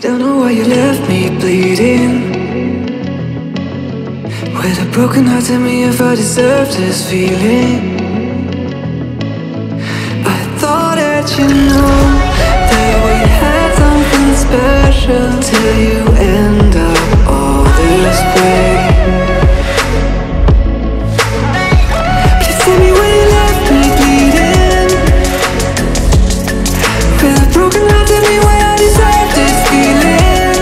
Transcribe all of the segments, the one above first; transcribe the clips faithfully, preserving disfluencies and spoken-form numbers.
Don't know why you left me bleeding. With a broken heart, tell me if I deserve this feeling. I thought that you knew that we had something special, till you end up all this way. Please tell me why you left me bleeding. With a broken heart, tell me why I deserve this feeling.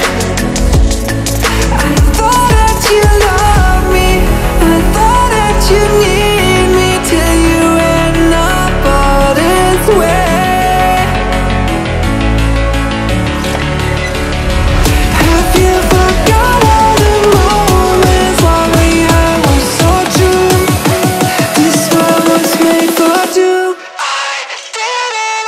I thought that you loved me, I thought that you need me, till you end up all this way. Have you forgot all the moments while we had were so true? This world was made for two. I did it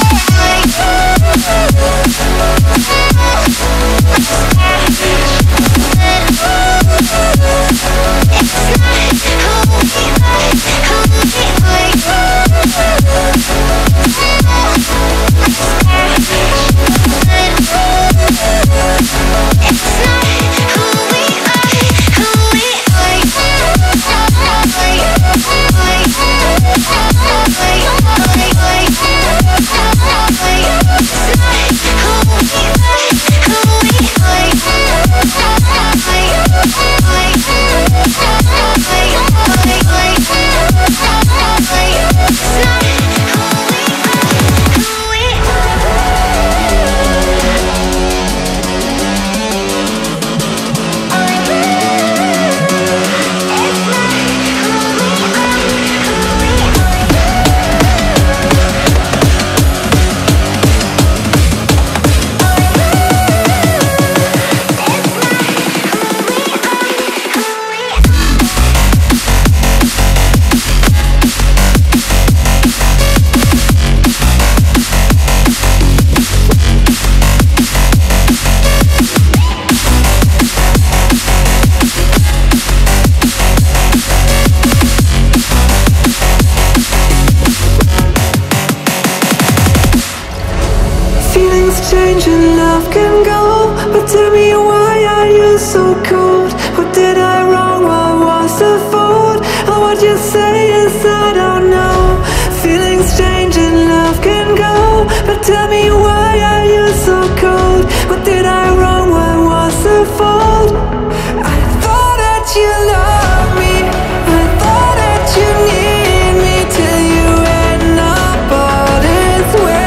change and love can go, but tell me why are you so cold? What did I wrong? What was the fault? And what you say is I don't know. Feelings change and love can go, but tell me why are you so cold? What did I wrong? What was the fault? I thought that you loved me, I thought that you need me, till you end up all this way.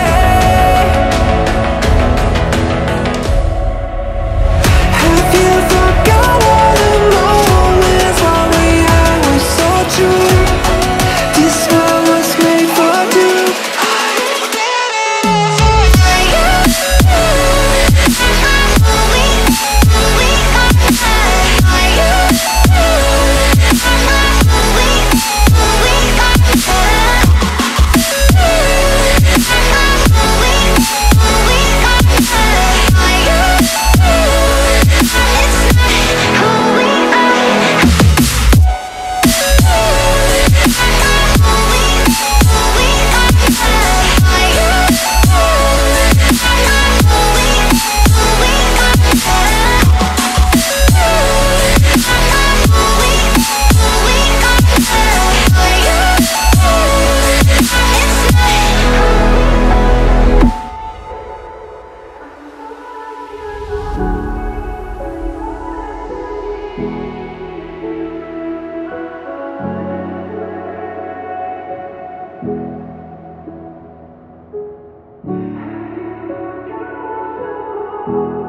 you.